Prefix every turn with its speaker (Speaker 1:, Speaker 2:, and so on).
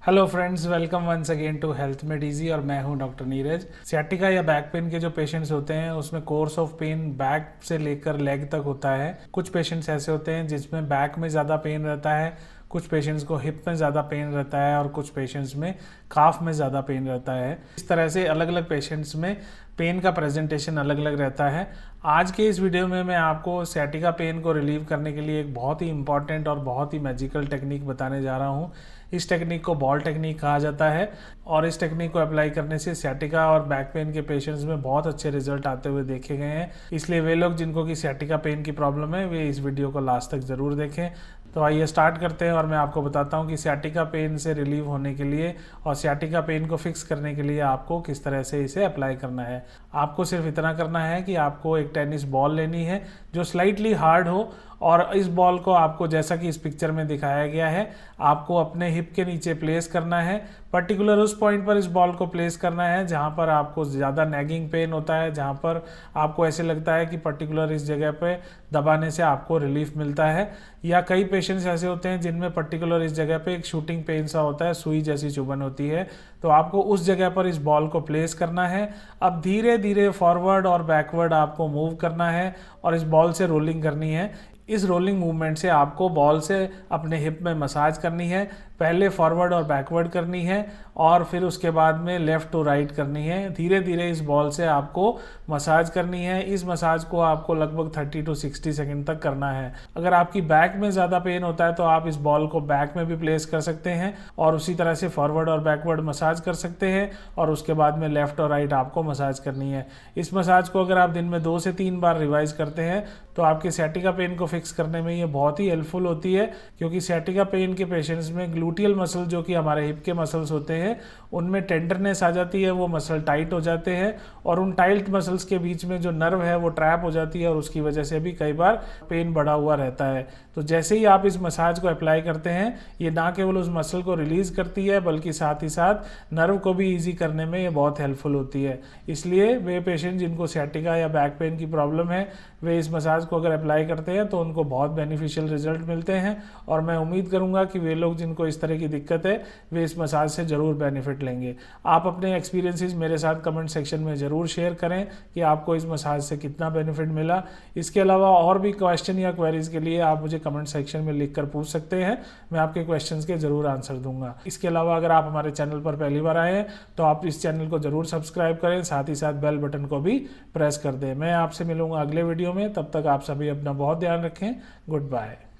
Speaker 1: Hello friends, welcome once again to health made easy. और मैं हूं डॉक्टर नीरज। सियाटिका या बैक पेन के जो पेशेंट्स होते हैं उसमें कोर्स ऑफ पेन बैक से लेकर लेग तक होता है। कुछ पेशेंट्स ऐसे होते हैं जिसमें बैक में ज़्यादा पेन रहता है, कुछ पेशेंट्स को हिप में ज़्यादा पेन रहता है और कुछ पेशेंट्स में काफ में ज़्यादा पेन रहता है। इस तरह से अलग अलग पेशेंट्स में पेन का प्रेजेंटेशन अलग अलग रहता है। आज के इस वीडियो में मैं आपको सियाटिका पेन को रिलीव करने के लिए एक बहुत ही इंपॉर्टेंट और बहुत ही मैजिकल टेक्निक बताने जा रहा हूँ। इस टेक्निक को बॉल टेक्निक कहा जाता है और इस टेक्निक को अप्लाई करने से सियाटिका और बैक पेन के पेशेंट्स में बहुत अच्छे रिजल्ट आते हुए देखे गए हैं। इसलिए वे लोग जिनको कि सियाटिका पेन की प्रॉब्लम है वे इस वीडियो को लास्ट तक ज़रूर देखें। तो आइए स्टार्ट करते हैं और मैं आपको बताता हूं कि सियाटिका पेन से रिलीव होने के लिए और सियाटिका पेन को फिक्स करने के लिए आपको किस तरह से इसे अप्लाई करना है। आपको सिर्फ इतना करना है कि आपको एक टेनिस बॉल लेनी है जो स्लाइटली हार्ड हो और इस बॉल को आपको जैसा कि इस पिक्चर में दिखाया गया है आपको अपने हिप के नीचे प्लेस करना है। पर्टिकुलर उस पॉइंट पर इस बॉल को प्लेस करना है जहां पर आपको ज़्यादा नैगिंग पेन होता है, जहां पर आपको ऐसे लगता है कि पर्टिकुलर इस जगह पे दबाने से आपको रिलीफ मिलता है। या कई पेशेंट्स ऐसे होते हैं जिनमें पर्टिकुलर इस जगह पे एक शूटिंग पेन सा होता है, सुई जैसी चुभन होती है, तो आपको उस जगह पर इस बॉल को प्लेस करना है। अब धीरे धीरे फॉरवर्ड और बैकवर्ड आपको मूव करना है और इस बॉल से रोलिंग करनी है। इस रोलिंग मूवमेंट से आपको बॉल से अपने हिप में मसाज करनी है। पहले फॉरवर्ड और बैकवर्ड करनी है और फिर उसके बाद में लेफ़्ट टू राइट करनी है। धीरे धीरे इस बॉल से आपको मसाज करनी है। इस मसाज को आपको लगभग 30 to 60 सेकंड तक करना है। अगर आपकी बैक में ज़्यादा पेन होता है तो आप इस बॉल को बैक में भी प्लेस कर सकते हैं और उसी तरह से फॉरवर्ड और बैकवर्ड मसाज कर सकते हैं और उसके बाद में लेफ़्ट और राइट आपको मसाज करनी है। इस मसाज को अगर आप दिन में 2 से 3 बार रिवाइज करते हैं तो आपके सियाटिका पेन को फिक्स करने में ये बहुत ही हेल्पफुल होती है, क्योंकि सियाटिका पेन के पेशेंट्स में ग्लूटियल मसल जो कि हमारे हिप के मसल्स होते हैं उनमें टेंडरनेस आ जाती है, वो मसल टाइट हो जाते हैं और उन टाइट मसल्स के बीच में जो नर्व है वो ट्रैप हो जाती है और उसकी वजह से भी कई बार पेन बढ़ा हुआ रहता है। तो जैसे ही आप इस मसाज को अप्लाई करते हैं ये ना केवल उस मसल को रिलीज करती है बल्कि साथ ही साथ नर्व को भी ईजी करने में ये बहुत हेल्पफुल होती है। इसलिए वे पेशेंट जिनको सियाटिका या बैक पेन की प्रॉब्लम है वे इस मसाज को अगर अप्लाई करते हैं तो उनको बहुत बेनिफिशियल रिजल्ट मिलते हैं और मैं उम्मीद करूंगा कि वे लोग जिनको इस तरह की दिक्कत है वे इस मसाज से ज़रूर बेनिफिट लेंगे। आप अपने एक्सपीरियंसेस मेरे साथ कमेंट सेक्शन में ज़रूर शेयर करें कि आपको इस मसाज से कितना बेनिफिट मिला। इसके अलावा और भी क्वेश्चन या क्वेरीज के लिए आप मुझे कमेंट सेक्शन में लिख कर पूछ सकते हैं, मैं आपके क्वेश्चंस के ज़रूर आंसर दूंगा। इसके अलावा अगर आप हमारे चैनल पर पहली बार आए हैं तो आप इस चैनल को ज़रूर सब्सक्राइब करें, साथ ही साथ बेल बटन को भी प्रेस कर दें। मैं आपसे मिलूंगा अगले वीडियो में, तब तक आप सभी अपना बहुत ध्यान रखें। Good bye.